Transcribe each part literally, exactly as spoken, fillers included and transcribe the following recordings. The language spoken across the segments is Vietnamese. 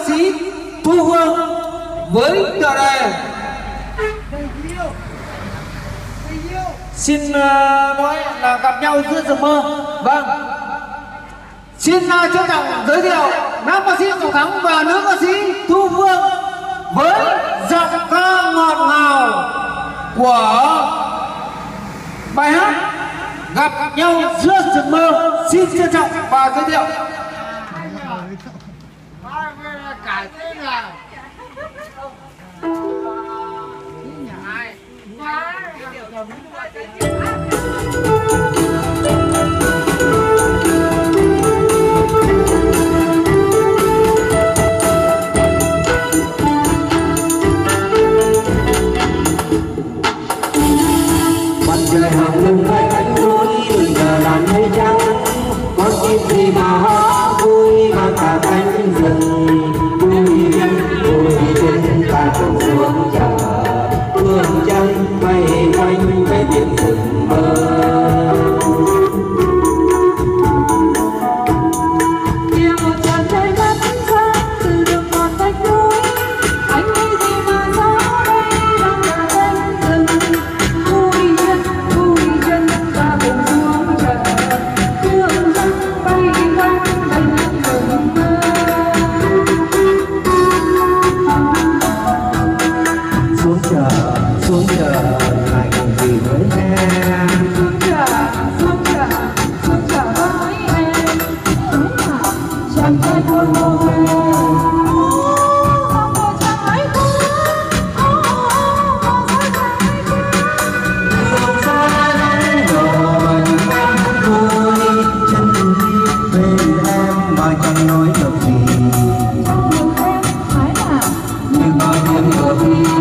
sĩ Thu Hương với tựa đề xin uh, nói là gặp nhau giữa giấc mơ. Vâng, xin uh, trân trọng giới thiệu nam ca sĩ Trọng Thắng và nữ ca sĩ Thu Hương với giọng ca ngọt ngào của bài hát Gặp Nhau Giữa Giấc Mơ. Xin trân trọng và giới thiệu. Cả tên là mặt trời hồng lưng hai cánh núi bây giờ là mây trắng, có chim gì mà hót vui mà cả cánh rừng vui vui trên ta cùng xuống chờ hương trắng bay quanh về biển rừng mơ. Xuống chờ lại cùng gì với em, xuống chờ xuống chờ xuống chờ với em, chẳng ai buồn một em, không có chẳng ai buồn, đường xa nắng đổ mà những em không vui, chân đi bên em mà chẳng nói được gì, trong lòng em phải là nhưng mà em được gì.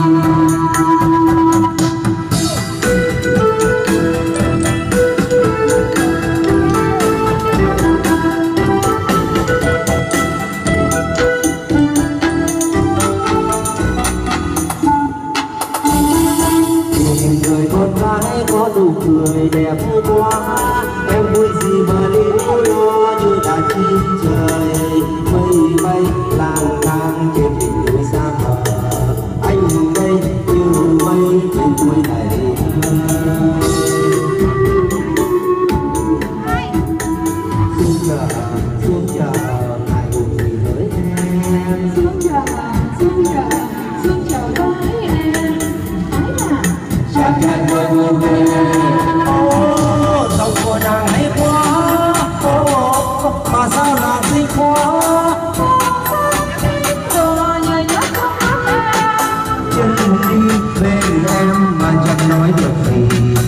Người con gái có nụ cười đẹp quá, em vui gì mà liễu lo như đàn chim trời mây bay lang thang trên đỉnh núi xa mờ, anh đây như mây trên cuối này. Xuống chờ xuống chờ lại cùng gì với em, xuống chờ xuống chờ xuống chờ với em, chẳng chẳng người buồn về. Ô dòng cô nàng hay quá, ô mà sao nàng xinh quá, cho nhớ nhớ không mắt em, chân đi bên em mà chẳng nói được gì,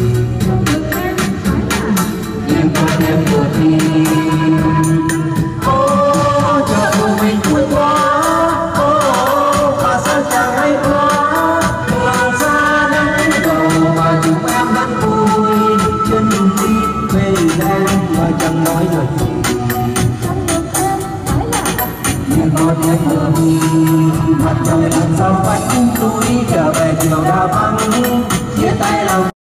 nhưng có em vừa đi. Ô chờ của mình vui quá, ô mà sao chẳng hay quá, đường xa nắng đổ mà chúng em vẫn vui, chân đi bên em mà chẳng nói được gì, nhưng có em vừa đi. Mặt trời lần sau vách túi trở về chiều đã vắng, chia tay lòng